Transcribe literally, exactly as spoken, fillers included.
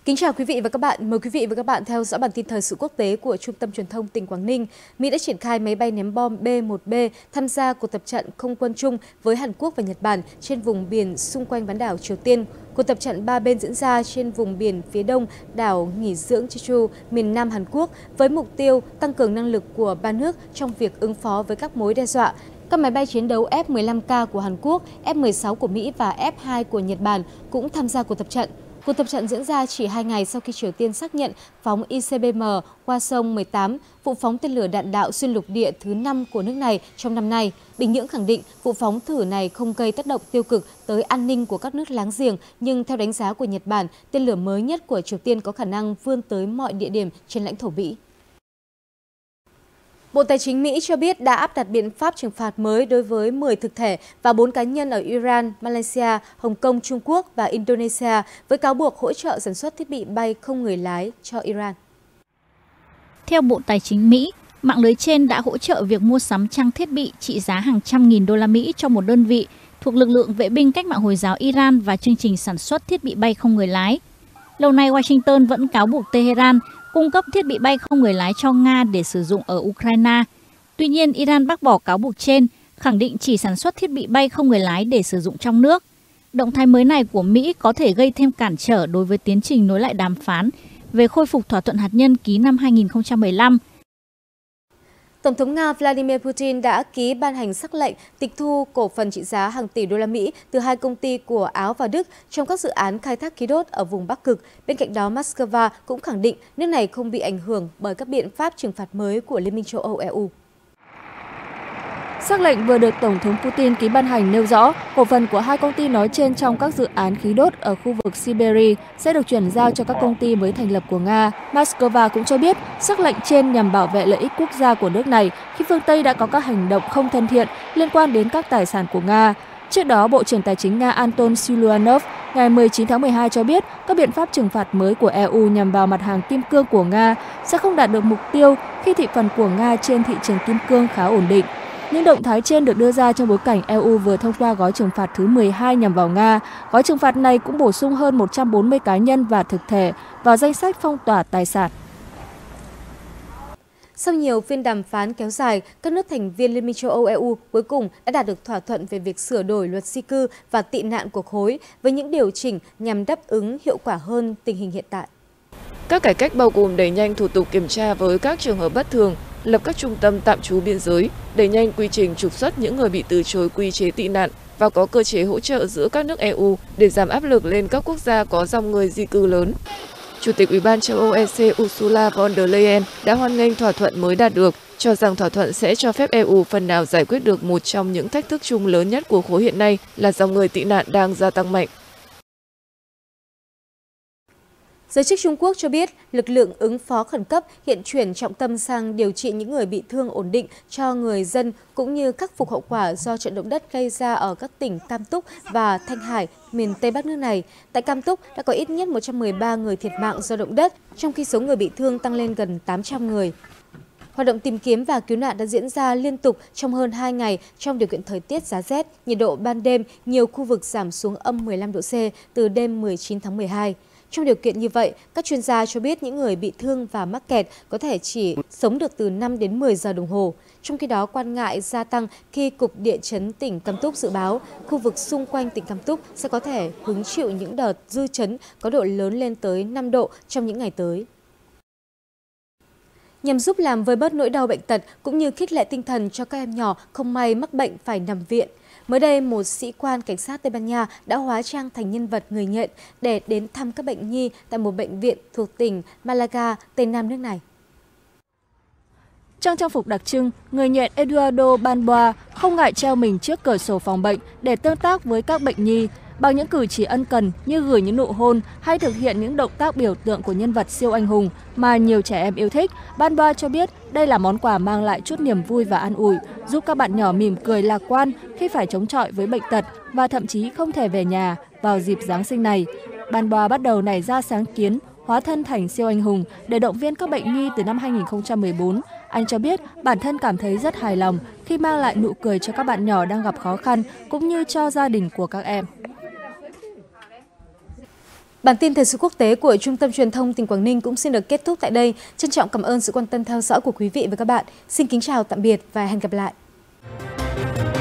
Kính chào quý vị và các bạn. Mời quý vị và các bạn theo dõi bản tin thời sự quốc tế của Trung tâm Truyền thông tỉnh Quảng Ninh. Mỹ đã triển khai máy bay ném bom B một B tham gia cuộc tập trận không quân chung với Hàn Quốc và Nhật Bản trên vùng biển xung quanh bán đảo Triều Tiên. Cuộc tập trận ba bên diễn ra trên vùng biển phía đông đảo nghỉ dưỡng Jeju, miền Nam Hàn Quốc, với mục tiêu tăng cường năng lực của ba nước trong việc ứng phó với các mối đe dọa. Các máy bay chiến đấu F mười lăm K của Hàn Quốc, F mười sáu của Mỹ và F hai của Nhật Bản cũng tham gia cuộc tập trận. Cuộc tập trận diễn ra chỉ hai ngày sau khi Triều Tiên xác nhận phóng I C B M Hwasong mười tám, vụ phóng tên lửa đạn đạo xuyên lục địa thứ năm của nước này trong năm nay. Bình Nhưỡng khẳng định vụ phóng thử này không gây tác động tiêu cực tới an ninh của các nước láng giềng, nhưng theo đánh giá của Nhật Bản, tên lửa mới nhất của Triều Tiên có khả năng vươn tới mọi địa điểm trên lãnh thổ Mỹ. Bộ Tài chính Mỹ cho biết đã áp đặt biện pháp trừng phạt mới đối với mười thực thể và bốn cá nhân ở Iran, Malaysia, Hồng Kông, Trung Quốc và Indonesia với cáo buộc hỗ trợ sản xuất thiết bị bay không người lái cho Iran. Theo Bộ Tài chính Mỹ, mạng lưới trên đã hỗ trợ việc mua sắm trang thiết bị trị giá hàng trăm nghìn đô la Mỹ cho một đơn vị thuộc lực lượng vệ binh cách mạng Hồi giáo Iran và chương trình sản xuất thiết bị bay không người lái. Lâu nay, Washington vẫn cáo buộc Tehran cung cấp thiết bị bay không người lái cho Nga để sử dụng ở Ukraine. Tuy nhiên, Iran bác bỏ cáo buộc trên, khẳng định chỉ sản xuất thiết bị bay không người lái để sử dụng trong nước. Động thái mới này của Mỹ có thể gây thêm cản trở đối với tiến trình nối lại đàm phán về khôi phục thỏa thuận hạt nhân ký năm hai nghìn không trăm mười lăm. Tổng thống Nga Vladimir Putin đã ký ban hành sắc lệnh tịch thu cổ phần trị giá hàng tỷ đô la Mỹ từ hai công ty của Áo và Đức trong các dự án khai thác khí đốt ở vùng Bắc Cực. Bên cạnh đó, Moscow cũng khẳng định nước này không bị ảnh hưởng bởi các biện pháp trừng phạt mới của Liên minh châu Âu E U. Sắc lệnh vừa được Tổng thống Putin ký ban hành nêu rõ, cổ phần của hai công ty nói trên trong các dự án khí đốt ở khu vực Siberia sẽ được chuyển giao cho các công ty mới thành lập của Nga. Moscow cũng cho biết, sắc lệnh trên nhằm bảo vệ lợi ích quốc gia của nước này khi phương Tây đã có các hành động không thân thiện liên quan đến các tài sản của Nga. Trước đó, Bộ trưởng Tài chính Nga Anton Siluanov ngày mười chín tháng mười hai cho biết các biện pháp trừng phạt mới của E U nhằm vào mặt hàng kim cương của Nga sẽ không đạt được mục tiêu khi thị phần của Nga trên thị trường kim cương khá ổn định. Những động thái trên được đưa ra trong bối cảnh E U vừa thông qua gói trừng phạt thứ mười hai nhằm vào Nga. Gói trừng phạt này cũng bổ sung hơn một trăm bốn mươi cá nhân và thực thể vào danh sách phong tỏa tài sản. Sau nhiều phiên đàm phán kéo dài, các nước thành viên Liên minh châu Âu E U cuối cùng đã đạt được thỏa thuận về việc sửa đổi luật di cư và tị nạn của khối với những điều chỉnh nhằm đáp ứng hiệu quả hơn tình hình hiện tại. Các cải cách bao gồm đẩy nhanh thủ tục kiểm tra với các trường hợp bất thường, lập các trung tâm tạm trú biên giới, đẩy nhanh quy trình trục xuất những người bị từ chối quy chế tị nạn và có cơ chế hỗ trợ giữa các nước E U để giảm áp lực lên các quốc gia có dòng người di cư lớn. Chủ tịch Ủy ban châu Âu E C Ursula von der Leyen đã hoan nghênh thỏa thuận mới đạt được, cho rằng thỏa thuận sẽ cho phép E U phần nào giải quyết được một trong những thách thức chung lớn nhất của khối hiện nay là dòng người tị nạn đang gia tăng mạnh. Giới chức Trung Quốc cho biết lực lượng ứng phó khẩn cấp hiện chuyển trọng tâm sang điều trị những người bị thương ổn định cho người dân cũng như khắc phục hậu quả do trận động đất gây ra ở các tỉnh Cam Túc và Thanh Hải, miền Tây Bắc nước này. Tại Cam Túc đã có ít nhất một trăm mười ba người thiệt mạng do động đất, trong khi số người bị thương tăng lên gần tám trăm người. Hoạt động tìm kiếm và cứu nạn đã diễn ra liên tục trong hơn hai ngày trong điều kiện thời tiết giá rét, nhiệt độ ban đêm nhiều khu vực giảm xuống âm mười lăm độ C từ đêm mười chín tháng mười hai. Trong điều kiện như vậy, các chuyên gia cho biết những người bị thương và mắc kẹt có thể chỉ sống được từ năm đến mười giờ đồng hồ. Trong khi đó, quan ngại gia tăng khi Cục Địa chấn tỉnh Cam Túc dự báo khu vực xung quanh tỉnh Cam Túc sẽ có thể hứng chịu những đợt dư chấn có độ lớn lên tới năm độ trong những ngày tới. Nhằm giúp làm vơi bớt nỗi đau bệnh tật cũng như khích lệ tinh thần cho các em nhỏ không may mắc bệnh phải nằm viện, mới đây, một sĩ quan cảnh sát Tây Ban Nha đã hóa trang thành nhân vật người nhện để đến thăm các bệnh nhi tại một bệnh viện thuộc tỉnh Malaga, Tây Nam nước này. Trong trang phục đặc trưng, người nhện Eduardo Balboa không ngại treo mình trước cửa sổ phòng bệnh để tương tác với các bệnh nhi bằng những cử chỉ ân cần như gửi những nụ hôn hay thực hiện những động tác biểu tượng của nhân vật siêu anh hùng mà nhiều trẻ em yêu thích. Balboa cho biết đây là món quà mang lại chút niềm vui và an ủi, giúp các bạn nhỏ mỉm cười lạc quan khi phải chống chọi với bệnh tật và thậm chí không thể về nhà vào dịp Giáng sinh này. Balboa bắt đầu nảy ra sáng kiến hóa thân thành siêu anh hùng để động viên các bệnh nhi từ năm hai nghìn không trăm mười bốn. Anh cho biết bản thân cảm thấy rất hài lòng khi mang lại nụ cười cho các bạn nhỏ đang gặp khó khăn cũng như cho gia đình của các em. Bản tin thời sự quốc tế của Trung tâm Truyền thông tỉnh Quảng Ninh cũng xin được kết thúc tại đây. Trân trọng cảm ơn sự quan tâm theo dõi của quý vị và các bạn. Xin kính chào tạm biệt và hẹn gặp lại.